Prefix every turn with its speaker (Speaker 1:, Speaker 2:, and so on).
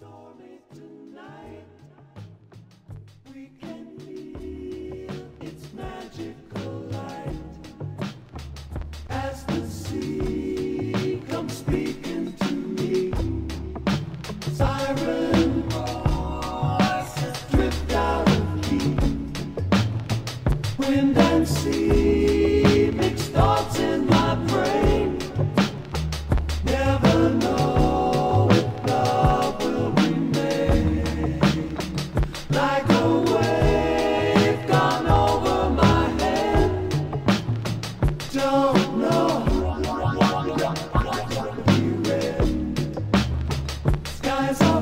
Speaker 1: stormy tonight. We can feel its magical light as the sea comes speaking to me. Siren voices drift out of key. Wind and sea mix thoughts in my brain. Never know if love will remain. Like a wave gone over my head. Don't know. Be red. Skies are